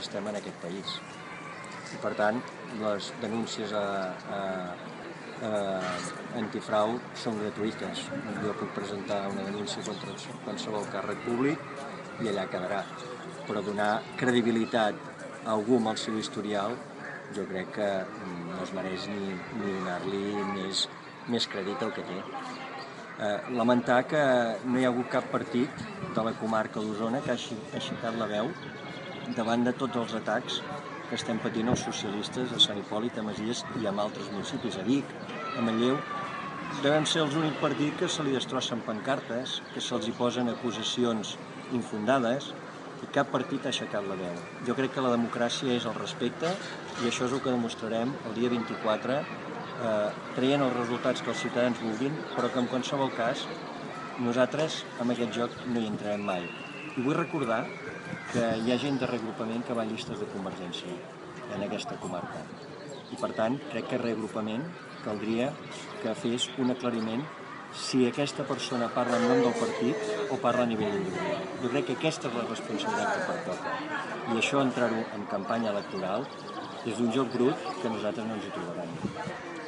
sistema en aquest país. I per tant, les denúncies antifrau són gratuïtes. Jo puc presentar una denúncia contra qualsevol càrrec públic i allà quedarà. Però donar credibilitat a algú amb el seu historial jo crec que no es mereix ni donar-li més crèdit al que té. Lamentar que no hi ha hagut cap partit de la comarca d'Osona que hagi aixecat la veu davant de tots els atacs que estem patint els socialistes a Sant Hipòlit, a Masies i en altres municipis, a Vic, a Manlleu. Devem ser els únics partits que se li destrossen pancartes, que se'ls hi posen acusacions infundades, i cap partit ha aixecat la veu. Jo crec que la democràcia és el respecte i això és el que demostrarem el dia 24, traient els resultats que els ciutadans vulguin, però que en qualsevol cas nosaltres amb aquest joc no hi entrarem mai. I vull recordar que hi ha gent de reagrupament que va a llistes de Convergència en aquesta comarca. I per tant, crec que reagrupament caldria que fes un aclariment si aquesta persona parla en nom del partit o parla a nivell individual. Jo crec que aquesta és la responsabilitat que pertoca. I això, entrar-ho en campanya electoral, és un joc brut que nosaltres no ens hi trobarem.